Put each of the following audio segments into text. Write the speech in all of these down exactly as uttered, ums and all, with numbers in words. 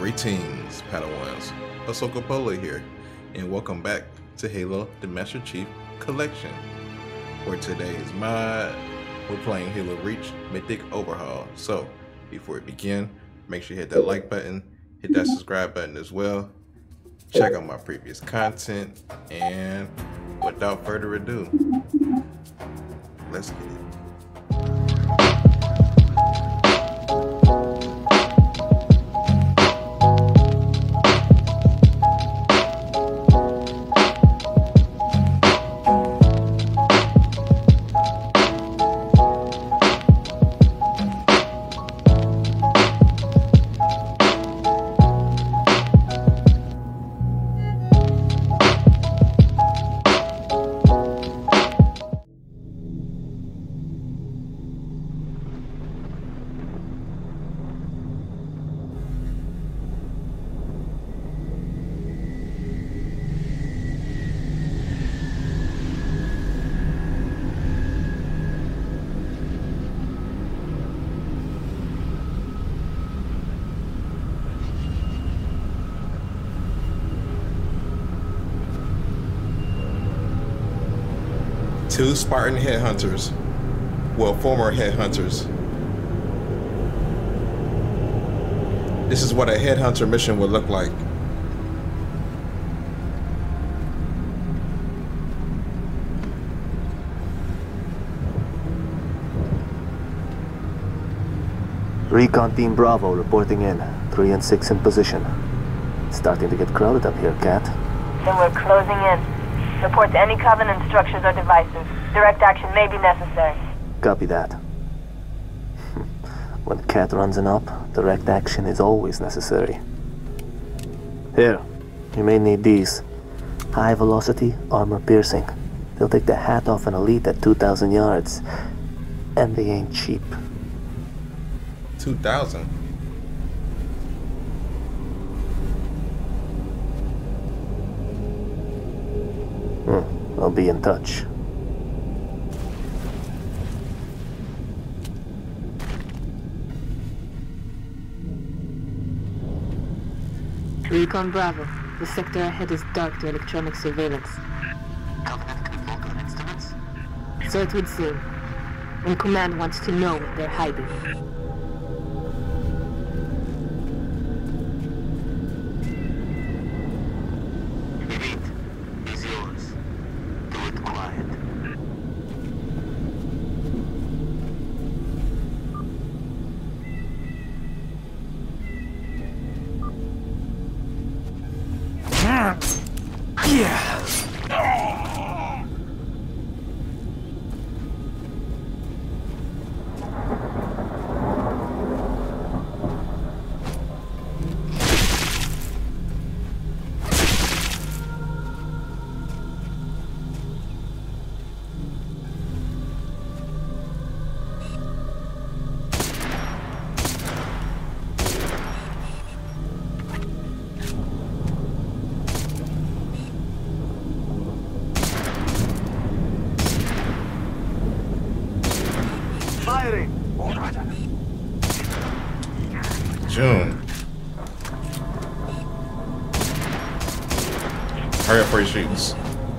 Greetings, Padawans. Ahsoka Polo here, and welcome back to Halo the Master Chief Collection. For today's mod, we're playing Halo Reach Mythic Overhaul. So, before we begin, make sure you hit that like button, hit that subscribe button as well. Check out my previous content, and without further ado, let's get it. Two Spartan headhunters, well, former headhunters. This is what a headhunter mission would look like. Recon Team Bravo reporting in. Three and six in position. It's starting to get crowded up here, Cat. Then we're closing in. Report to any Covenant structures or devices. Direct action may be necessary. Copy that. When Cat runs an op, direct action is always necessary. Here, you may need these. High velocity, armor piercing. They'll take the hat off an elite at two thousand yards. And they ain't cheap. two thousand? Hmm, I'll be in touch. Recon Bravo. The sector ahead is dark to electronic surveillance. Covenant convoke on instruments? So it would seem. And Command wants to know what they're hiding. Elite is yours. Do it quiet. Yeah. June. Hurry up for your shoots.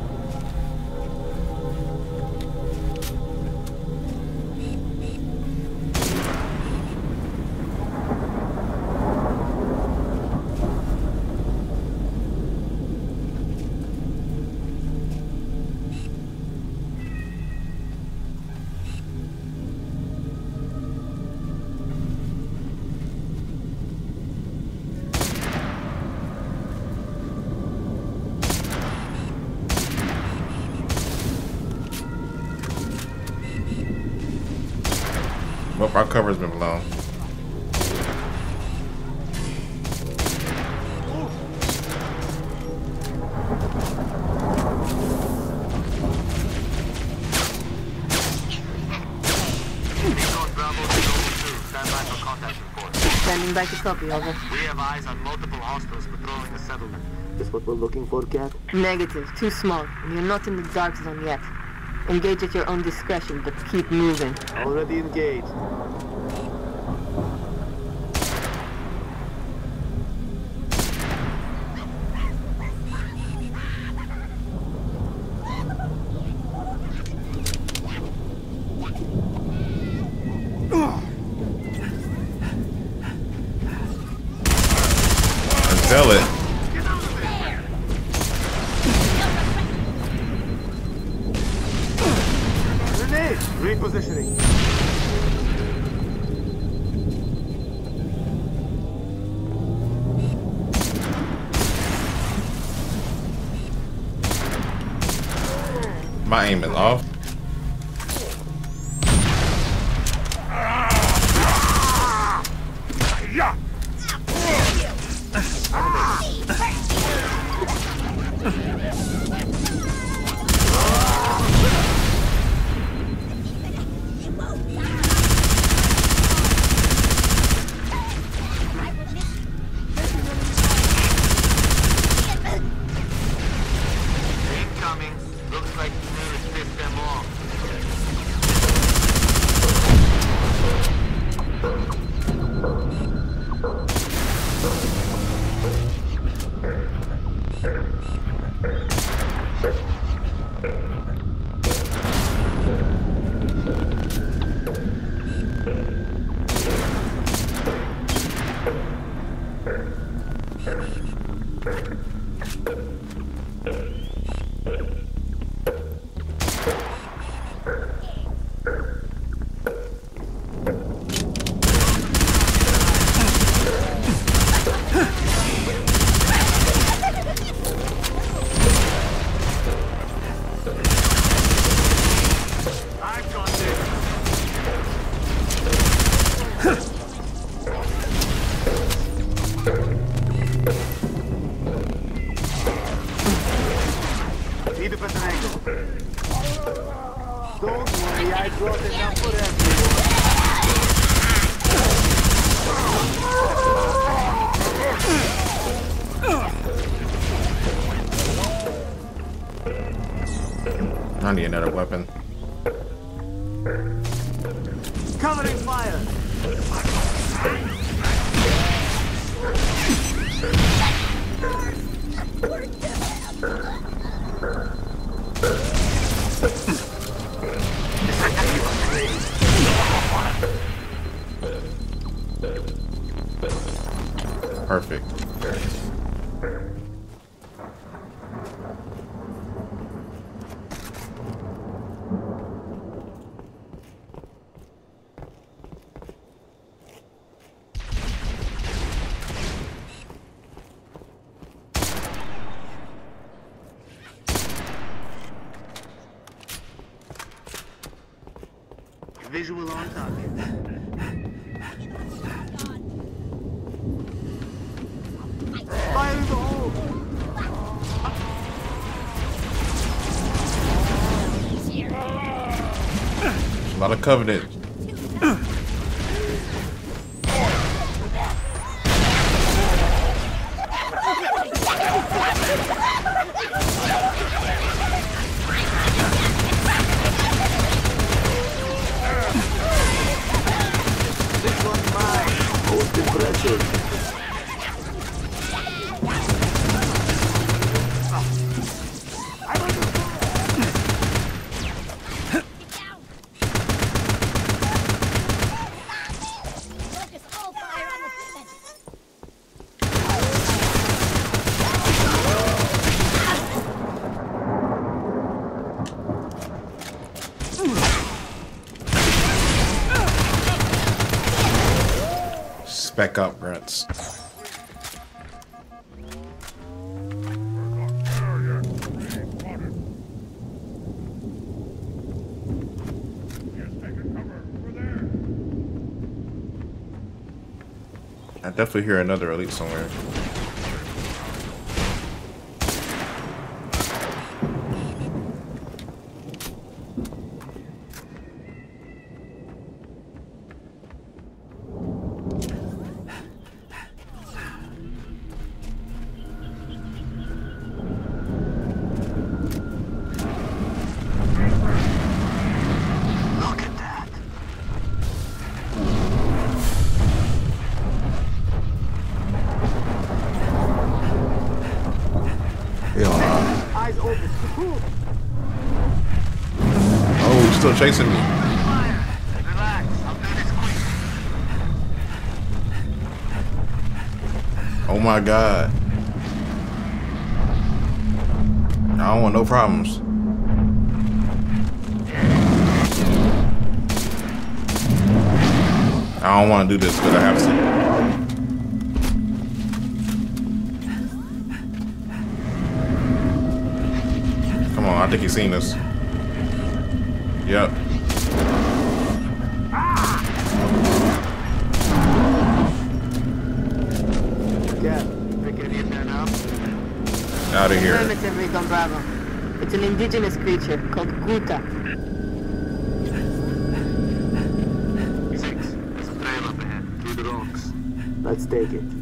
Well, our cover's been blown. Standing by to copy, over. We have eyes on multiple hostiles patrolling the settlement. Is what we're looking for, Cat? Negative. Too small. And you're not in the dark zone yet. Engage at your own discretion, but keep moving. Already engaged. Feel it. Grenade! Repositioning. My aim is off. Incoming. Looks like you managed to piss them off. Need a better angle. Don't worry, I brought enough for everyone. I need another weapon. Covering fire! Perfect. Visual on target. Fire in the hole! A lot of Covenant. This one's mine. Most impressive. Spec up, Brents. I definitely hear another elite somewhere. Eyes open. Oh, he's still chasing me. Relax, I'll do this quick. Oh my god. I don't want no problems. I don't want to do this, but I have to. Come on, I think he's seen us. Yep. Yeah, think any in there now? Out of here. Affirmative, Recon Bravo. It's an indigenous creature called Guta. Six. There's a trail up ahead, through the rocks. Let's take it.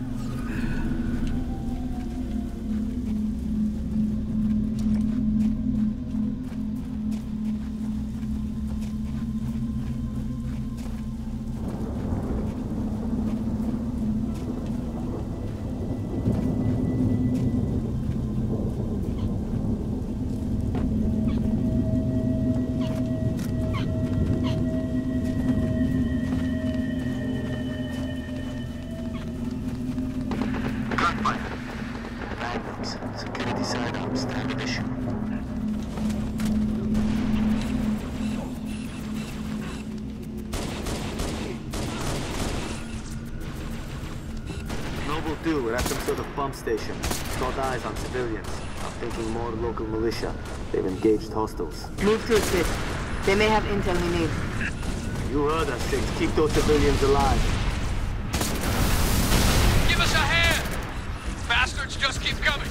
Security sidearms, standard issue. Noble two, we're at some sort of pump station. Got eyes on civilians. I'm thinking more local militia. They've engaged hostiles. Move to assist. They may have intel we need. You heard us, Six. Keep those civilians alive. Give us a hand! Bastards just keep coming!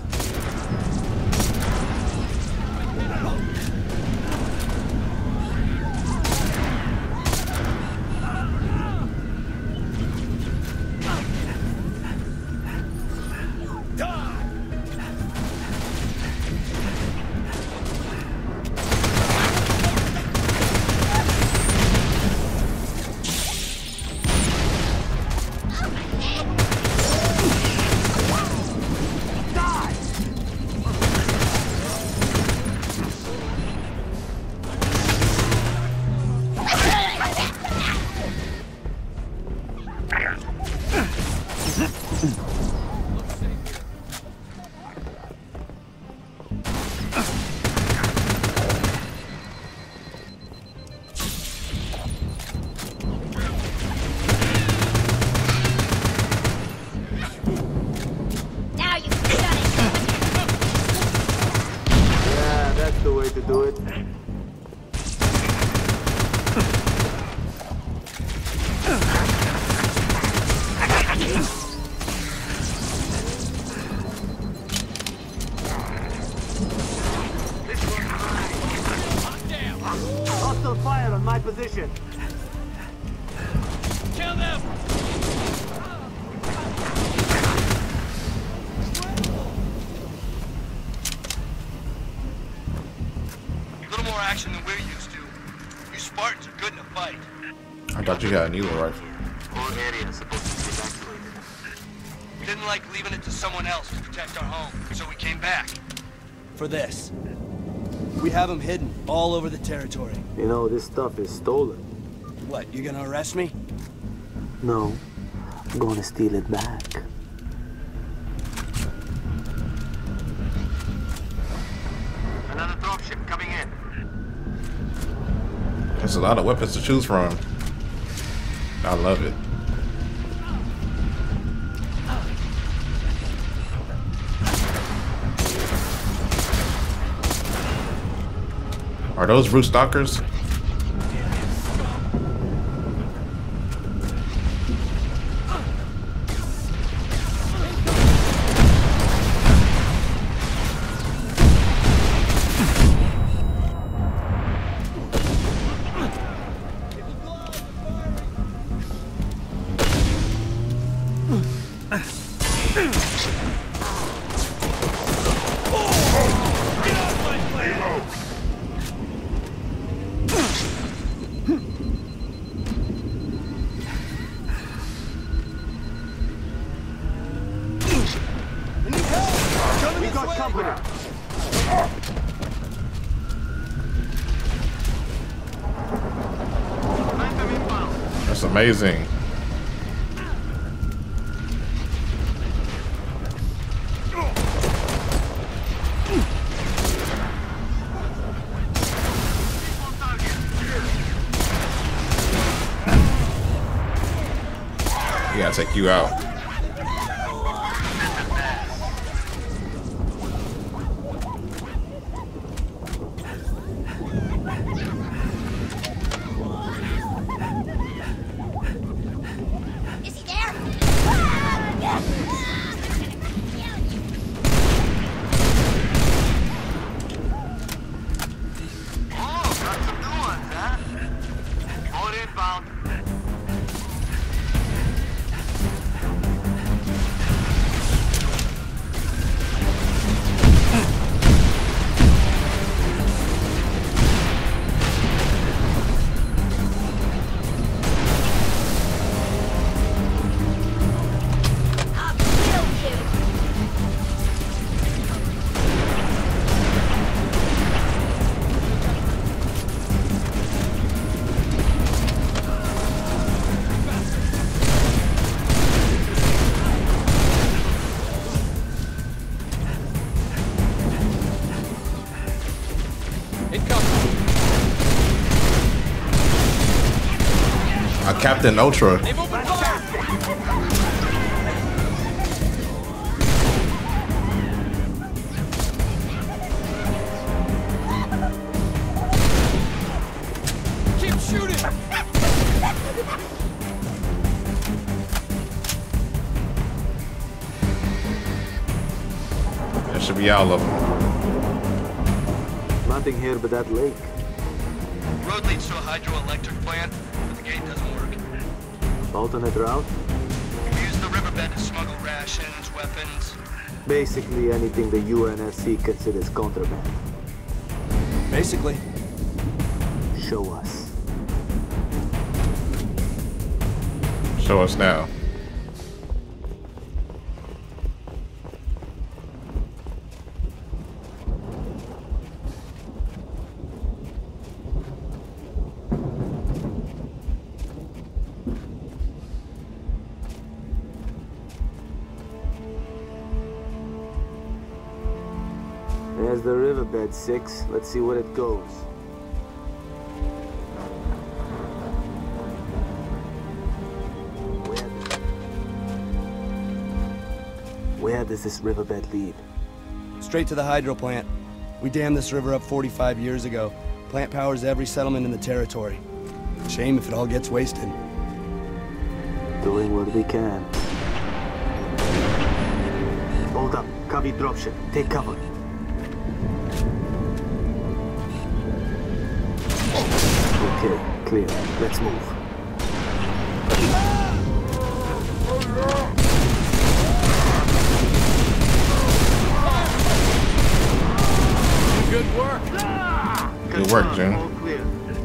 To do it. Hostile fire on my position. Kill them! Action than we're used to. You Spartans are good in a fight. I thought you had a needle rifle. Whole area is supposed to be evacuated. We didn't like leaving it to someone else to protect our home, so we came back. For this. We have them hidden all over the territory. You know, this stuff is stolen. What, you're gonna arrest me? No, I'm gonna steal it back. Another dropship coming in. There's a lot of weapons to choose from. I love it. Are those root stalkers? That's amazing. take you out. Is he there? Oh, got some new ones, huh? Hold inbound. I'll kill you. Uh, Captain Ultra. Keep shooting! That should be all of them. Nothing here but that lake. Road leads to a hydroelectric plant, but the gate doesn't work. Alternate route? We use the riverbed to smuggle rations, weapons. Basically anything the U N S C considers contraband. Basically. Show us. Show us now. There's the riverbed, Six. Let's see where it goes. Where does, where does this riverbed lead? Straight to the hydro plant. We dammed this river up forty-five years ago. Plant powers every settlement in the territory. Shame if it all gets wasted. Doing what we can. Hold up. Copy dropship. Take cover. Okay, clear. Let's move. Good work! Good work, Jim. All clear.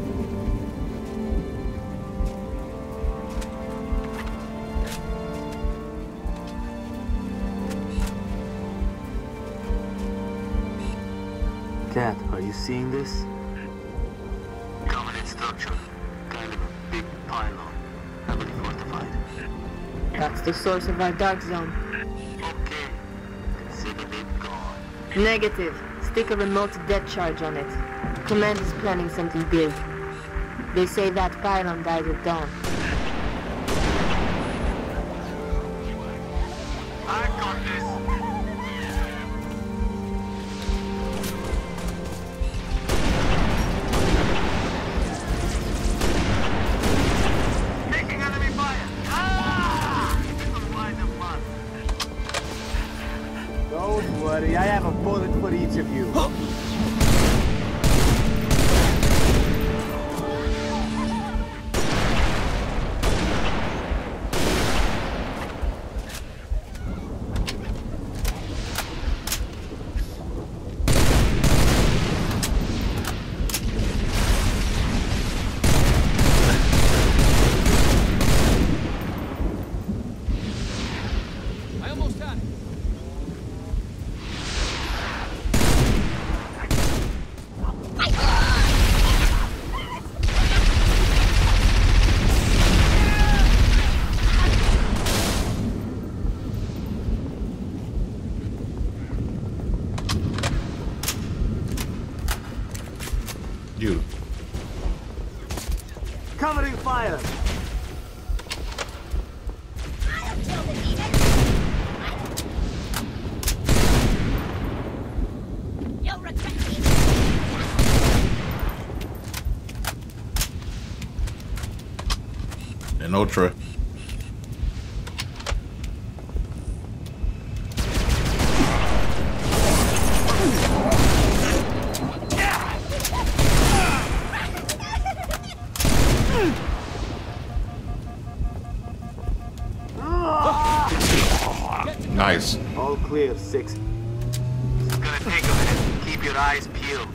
Cat, are you seeing this? Covenant structure. Kind of a big pylon. Heavily fortified. That's the source of our dark zone. Okay. Consider it gone. Negative. Stick a remote death charge on it. Command is planning something big. They say that pylon died at dawn. I got this. Taking enemy fire. Ah! This is wide of fun. Don't worry, I have a bullet for each of you. I almost had it. You. Covering fire. an ultra. Nice. All clear, six. It's gonna take a minute. Keep your eyes peeled.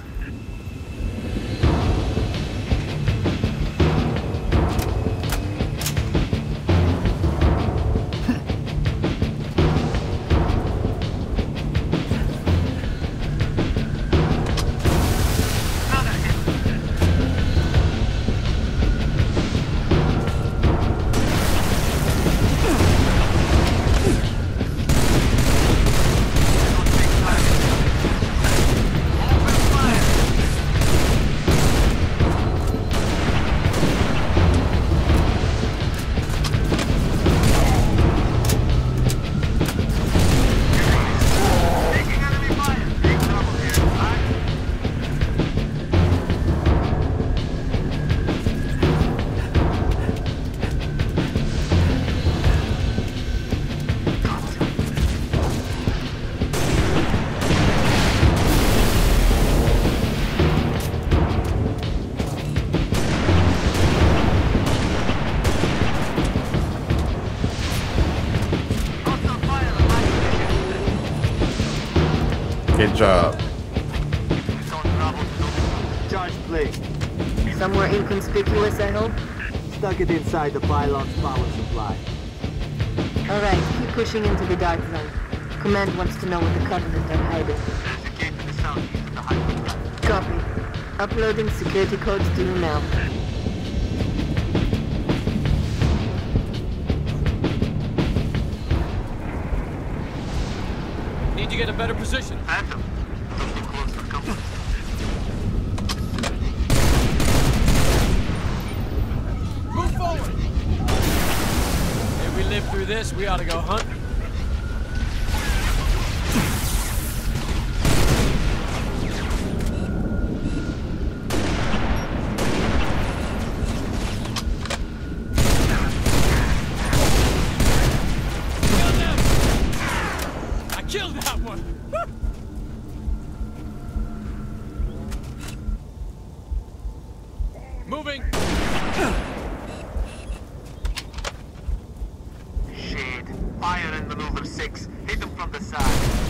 Good job. Charge plate. Somewhere inconspicuous, I hope? Stuck it inside the pylon's power supply. Alright, keep pushing into the dark zone. Command wants to know what the Covenant are hiding. There's a gate to the southeast of the highway. Copy. Uploading security codes to you now. Need to get a better position. Phantom. Don't get close for comfort. Move forward! If we live through this, we ought to go hunt. Kill that one! Moving! Shade. Fire and maneuver six. Hit them from the side.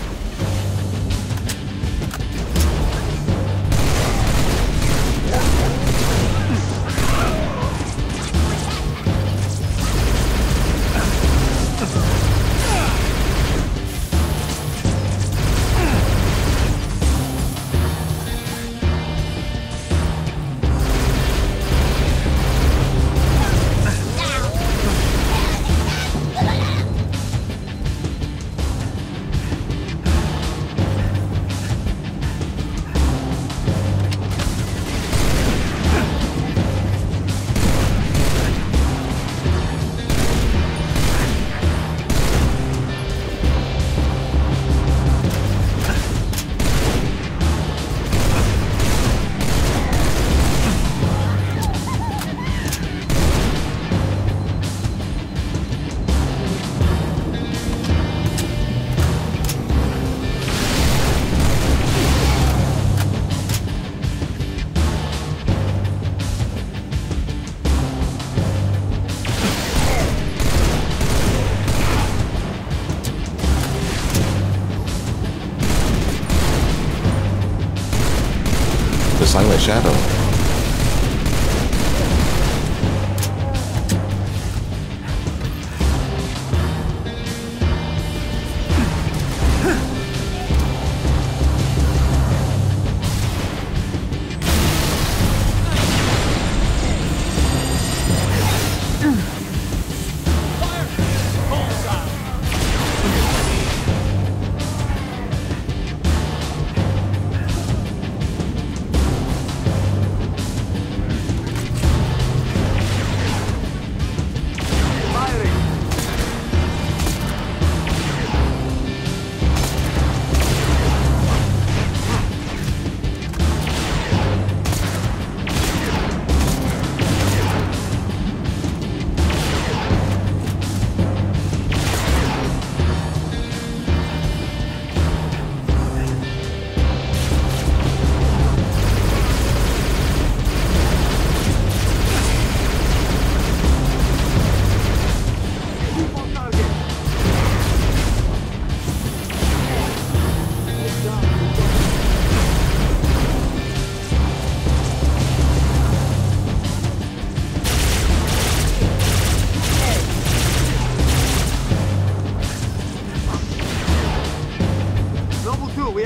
The Silent Shadow.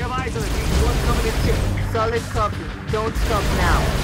have eyes on it. What's coming in ship? Solid copy. Don't stop now.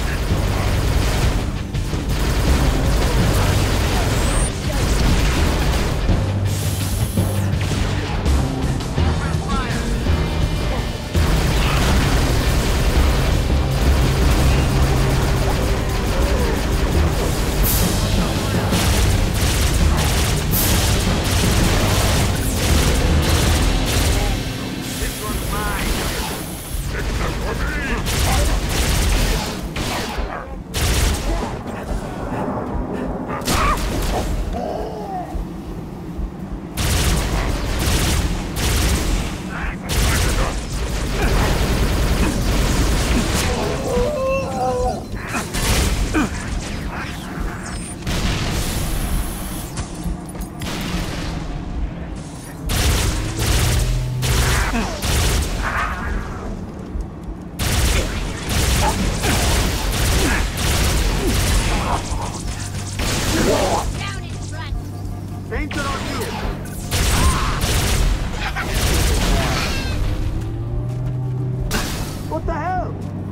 What the hell?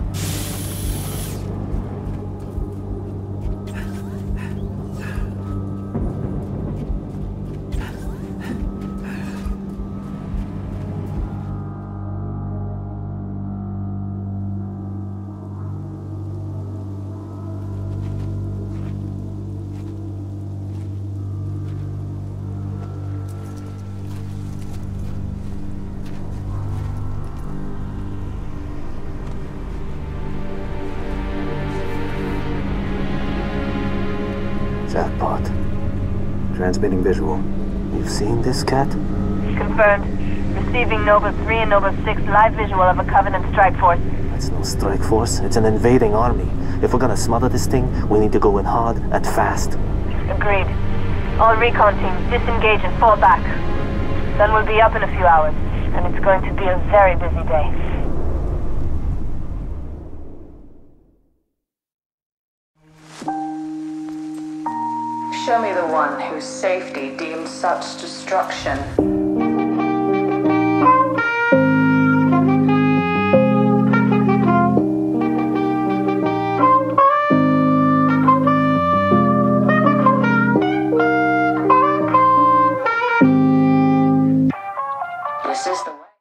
Jackpot. Transmitting visual. You've seen this, Cat? Confirmed. Receiving Nova three and Nova six live visual of a Covenant strike force. That's no strike force. It's an invading army. If we're gonna smother this thing, we need to go in hard and fast. Agreed. All recon teams disengage and fall back. Sun will be up in a few hours, and it's going to be a very busy day. Show me the one whose safety deems such destruction. This is the way.